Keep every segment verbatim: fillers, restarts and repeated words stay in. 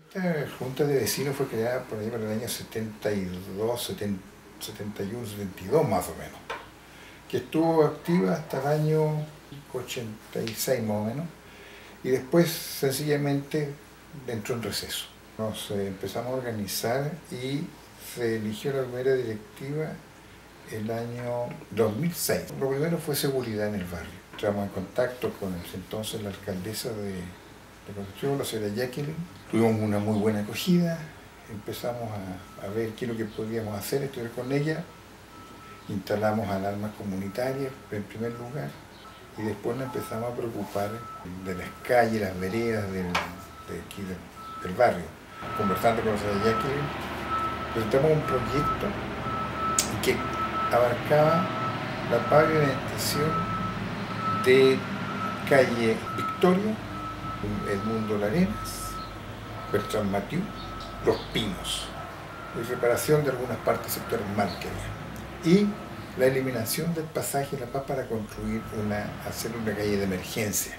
Esta junta de vecinos fue creada por ahí para el año setenta y dos, setenta y uno, setenta y dos más o menos, que estuvo activa hasta el año ochenta y seis más o menos, y después sencillamente entró en receso. Nos eh, empezamos a organizar y se eligió la primera directiva el año dos mil seis. Lo primero fue seguridad en el barrio. Entramos en contacto con el, entonces la alcaldesa de, de Concepción, la señora Jacqueline. Tuvimos una muy buena acogida, empezamos a, a ver qué es lo que podíamos hacer, estudiar con ella. Instalamos alarmas comunitarias en primer lugar y después nos empezamos a preocupar de las calles, las veredas del, de aquí del, del barrio. Conversando con la señora Jacqueline, presentamos un proyecto que abarcaba la pavimentación de calle Victoria, Edmundo Larenas, Bertrand Mathieu, Los Pinos, y reparación de algunas partes del sector Marquería, y la eliminación del pasaje La Paz para construir una, hacer una calle de emergencia.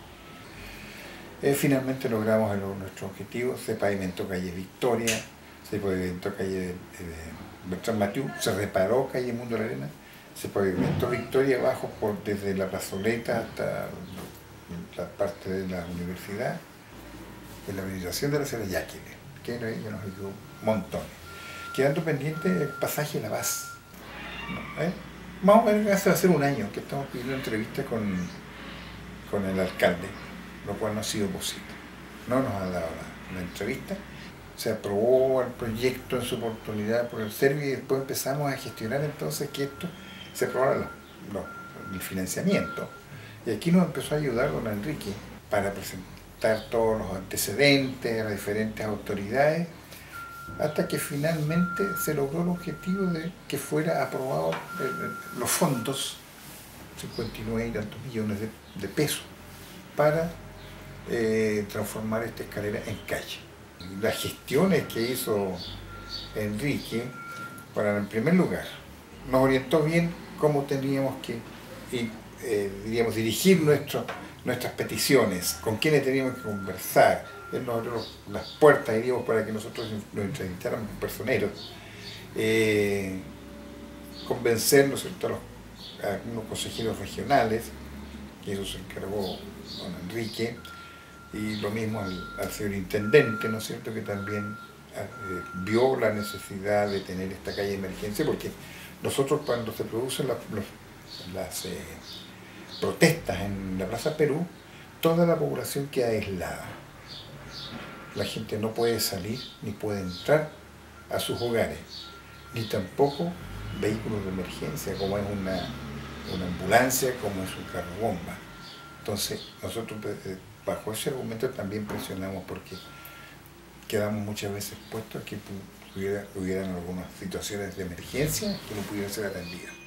Eh, finalmente logramos el, nuestro objetivo, se pavimentó calle Victoria, se pavimentó calle eh, Bertrand Mathieu, se reparó calle Mundo de la Arena, se pavimentó Victoria abajo por, desde la plazoleta hasta la parte de la universidad, de la organización de la señora Jacqueline, que ella nos ayudó montones. Quedando pendiente el pasaje La Paz. ¿No? ¿Eh? Más o menos hace, hace un año que estamos pidiendo entrevista con, con el alcalde, lo cual no ha sido posible. No nos ha dado la, la entrevista. Se aprobó el proyecto en su oportunidad por el Servio y después empezamos a gestionar entonces que esto se aprobara lo, lo, el financiamiento. Y aquí nos empezó a ayudar don Enrique para presentar todos los antecedentes a las diferentes autoridades, hasta que finalmente se logró el objetivo de que fuera aprobado los fondos, cincuenta y nueve y tantos millones de, de pesos, para eh, transformar esta escalera en calle. Las gestiones que hizo Enrique, para en primer lugar, nos orientó bien cómo teníamos que y, eh, diríamos, dirigir nuestro, nuestras peticiones, con quiénes teníamos que conversar. Él nos abrió las puertas, diríamos, para que nosotros nos entrevistáramos con personeros, eh, convencernos a los a algunos consejeros regionales, que eso se encargó don Enrique, y lo mismo al, al señor intendente, ¿no es cierto?, que también eh, vio la necesidad de tener esta calle de emergencia, porque nosotros cuando se producen la, los, las eh, protestas en la Plaza Perú, toda la población queda aislada. La gente no puede salir ni puede entrar a sus hogares, ni tampoco vehículos de emergencia, como es una, una ambulancia, como es un carro bomba. Entonces, nosotros eh, bajo ese argumento también presionamos, porque quedamos muchas veces puestos a que hubiera, hubieran algunas situaciones de emergencia que no pudieran ser atendidas.